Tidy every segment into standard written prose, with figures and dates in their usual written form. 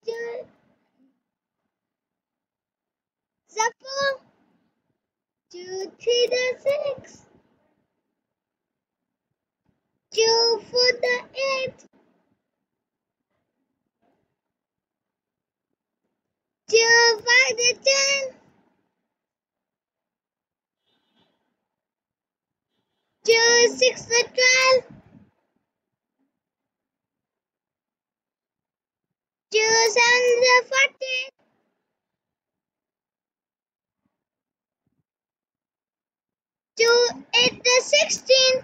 two, the 4, 2, 3, the 6, 2, 4, the 8, 2, 5, the 10, 2, 6, the 12, 2, 7, the 14, 2, 8, the 16,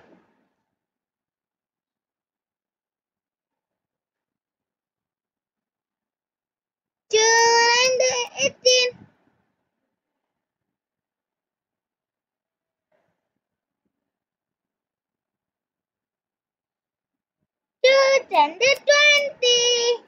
2, 9, the 18, 2, 10, the 20.